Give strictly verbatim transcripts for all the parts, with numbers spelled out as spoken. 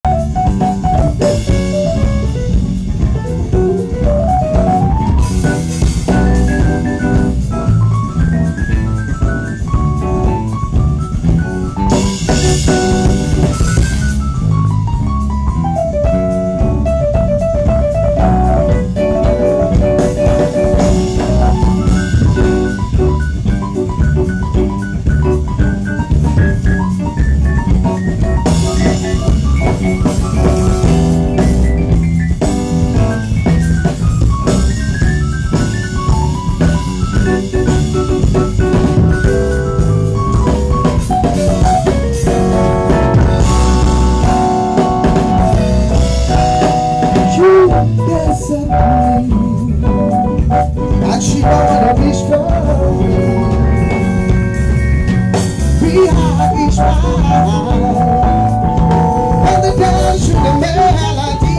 And she wanna be strong. We have each one, and the dance to the melody.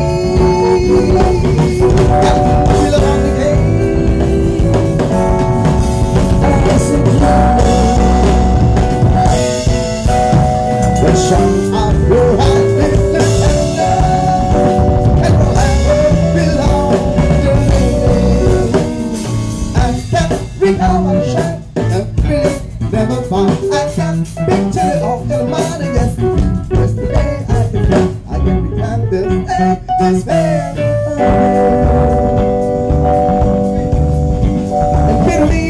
And we love on the game. As it goes, the song of your heart with the tender, and forever belong to me. And every hour shine, and really never find. I can picture it all in my mind. Yes, yesterday I can feel, I can recount this day, this day. And bitterly,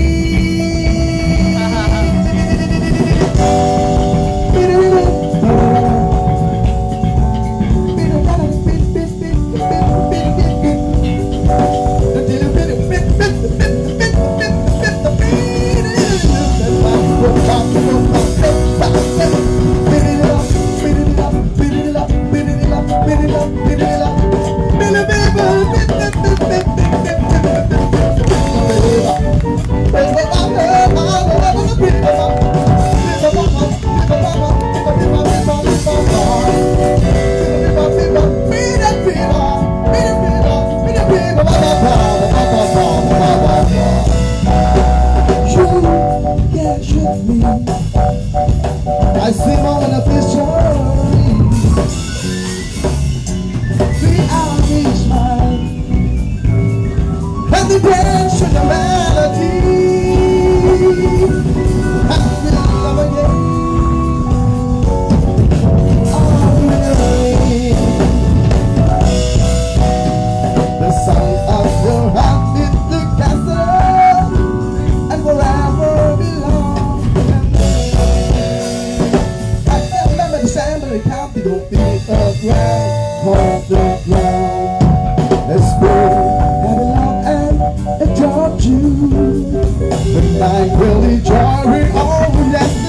I sing on of this journey. We are each one, and the dance to the melody. And we love again. Oh, yeah. The sound of your heart is the castle, and forever belong. The county don't be a ground, hold the ground. Let's go, have a love and enjoy you. The night will be jarring, oh yes.